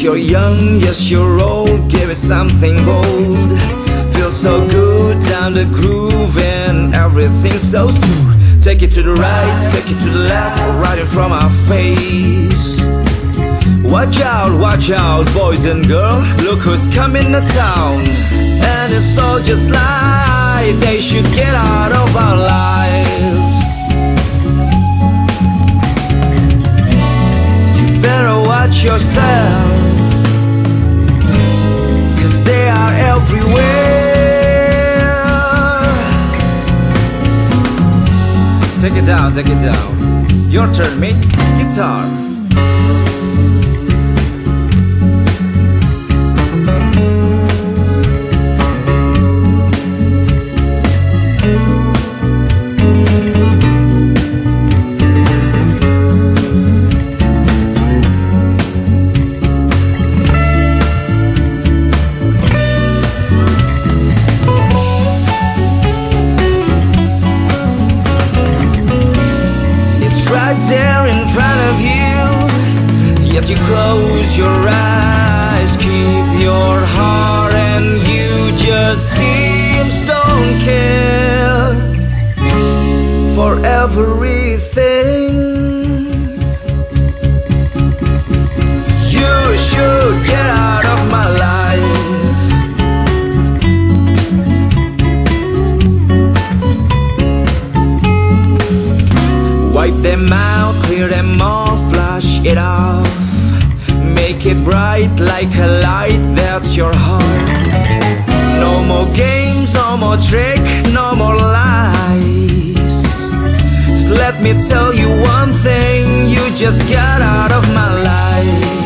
Yes, you're young, yes, you're old. Give it something bold. Feels so good down the groove and everything's so smooth. Take it to the right, take it to the left, right in front of our face. Watch out, boys and girls. Look who's coming to town. And it's all just like they should get out of our lives. You better watch yourself, 'cause they are everywhere. Take it down, take it down. Your turn, mate. Guitar. There in front of you, yet you close your eyes, keep your heart, and you just seems don't care for everything. You should get out of my life. Wipe them out, clear them off, flush it off. Make it bright like a light, that's your heart. No more games, no more trick, no more lies. Just let me tell you one thing, you just got out of my life.